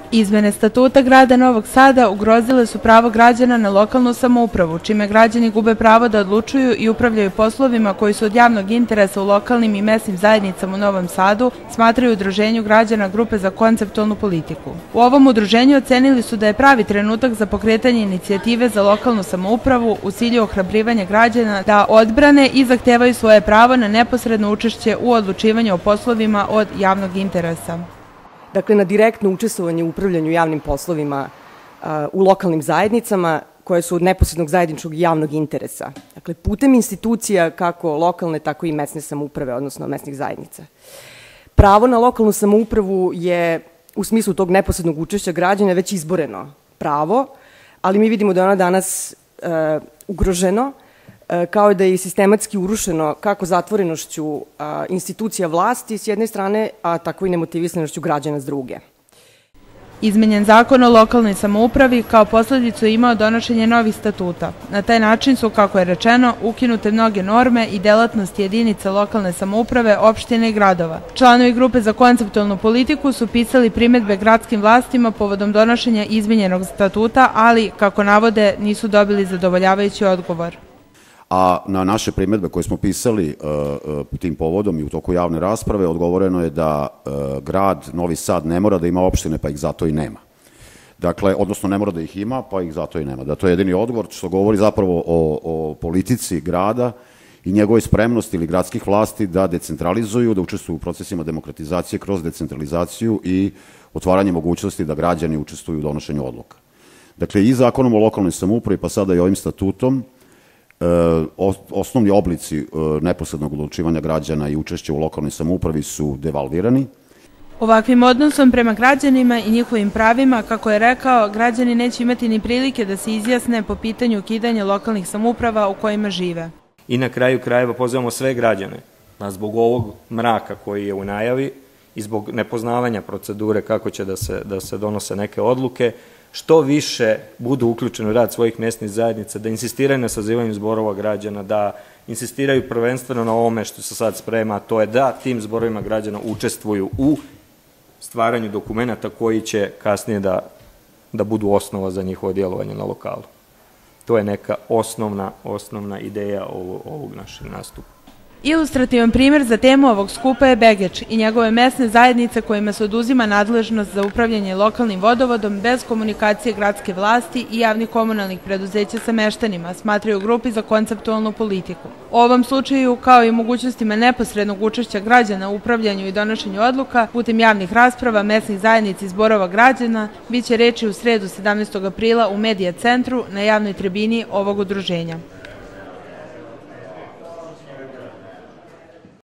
Izmene statuta grada Novog Sada ugrozile su pravo građana na lokalnu samoupravu, čime građani gube pravo da odlučuju i upravljaju poslovima koji su od javnog interesa u lokalnim i mesnim zajednicama u Novom Sadu, smatraju Udruženju građana Grupe za konceptualnu politiku. U ovom udruženju ocenili su da je pravi trenutak za pokretanje inicijative za lokalnu samoupravu u cilju ohrabrivanja građana da odbrane i zahtevaju svoje pravo na neposredno učešće u odlučivanju o poslovima od javnog interesa. Dakle, na direktno učestvovanje u upravljanju javnim poslovima u lokalnim zajednicama koje su od neposrednog zajedničkog i javnog interesa. Dakle, putem institucija kako lokalne, tako i mesne samouprave, odnosno mesnih zajednica. Pravo na lokalnu samoupravu je u smislu tog neposrednog učešća građana već izboreno pravo, ali mi vidimo da je ono danas ugroženo, kao da je sistematski urušeno kako zatvorenošću institucija vlasti s jedne strane, a tako i nemotivisanošću građana s druge. Izmenjen zakon o lokalnoj samoupravi kao posledicu je imao donošenje novih statuta. Na taj način su, kako je rečeno, ukinute mnoge norme i delatnosti jedinica lokalne samouprave, opštine i gradova. Članovi Grupe za konceptualnu politiku su pisali primedbe gradskim vlastima povodom donošenja izmenjenog statuta, ali, kako navode, nisu dobili zadovoljavajući odgovor. A na naše primedbe koje smo pisali tim povodom i u toku javne rasprave odgovoreno je da grad Novi Sad ne mora da ima opštine, pa ih zato i nema. Dakle, odnosno ne mora da ih ima, pa ih zato i nema. Da to je jedini odgovor što govori zapravo o politici grada i njegovoj spremnosti ili gradskih vlasti da decentralizuju, da učestvuju u procesima demokratizacije kroz decentralizaciju i otvaranje mogućnosti da građani učestvuju u donošenju odluka. Dakle, i zakonom o lokalnoj samoupravi, pa sada i ovim statutom, osnovni oblici neposrednog odlučivanja građana i učešća u lokalnoj samoupravi su devalvirani. Ovakvim odnosom prema građanima i njihovim pravima, kako je rekao, građani neće imati ni prilike da se izjasne po pitanju ukidanja lokalnih samouprava u kojima žive. I na kraju krajeva pozivamo sve građane da zbog ovog mraka koji je u najavi i zbog nepoznavanja procedure kako će da se donose neke odluke, što više budu uključeni u rad svojih mesnih zajednica, da insistiraju na sazivanju zborova građana, da insistiraju prvenstveno na ovome što se sad sprema, a to je da tim zborovima građana učestvuju u stvaranju dokumenta koji će kasnije da budu osnova za njihovo djelovanje na lokalu. To je neka osnovna ideja ovog našeg nastupa. Ilustrativan primjer za temu ovog skupa je Begeč i njegove mesne zajednice kojima se oduzima nadležnost za upravljanje lokalnim vodovodom bez komunikacije gradske vlasti i javnih komunalnih preduzeća sa meštanima, smatraju u Grupi za konceptualnu politiku. U ovom slučaju, kao i mogućnostima neposrednog učešća građana u upravljanju i donošenju odluka, putem javnih rasprava, mesnih zajednica i zborova građana, biće reči u sredu 17. aprila u Medija centru na javnoj tribini ovog udruženja.